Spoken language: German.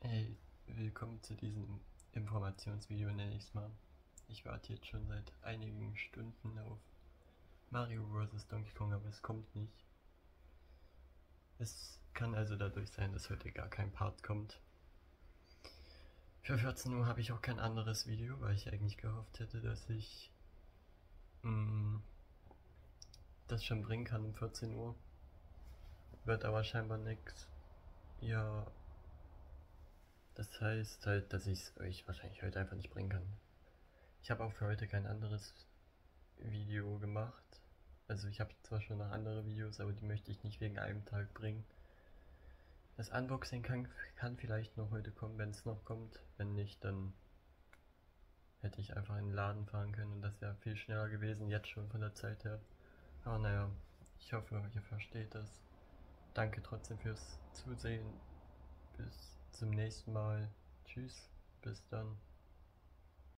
Hey, willkommen zu diesem Informationsvideo, nenne ich es mal. Ich warte jetzt schon seit einigen Stunden auf Mario vs. Donkey Kong, aber es kommt nicht. Es kann also dadurch sein, dass heute gar kein Part kommt. Für 14 Uhr habe ich auch kein anderes Video, weil ich eigentlich gehofft hätte, dass ich das schon bringen kann um 14 Uhr. Wird aber scheinbar nix. Ja, das heißt halt, dass ich es euch wahrscheinlich heute einfach nicht bringen kann. Ich habe auch für heute kein anderes Video gemacht. Also ich habe zwar schon noch andere Videos, aber die möchte ich nicht wegen einem Tag bringen. Das Unboxing kann vielleicht noch heute kommen, wenn es noch kommt. Wenn nicht, dann hätte ich einfach in den Laden fahren können und das wäre viel schneller gewesen, jetzt schon von der Zeit her. Aber naja, ich hoffe, ihr versteht das. Danke trotzdem fürs Zusehen. Bis zum nächsten Mal. Tschüss, bis dann.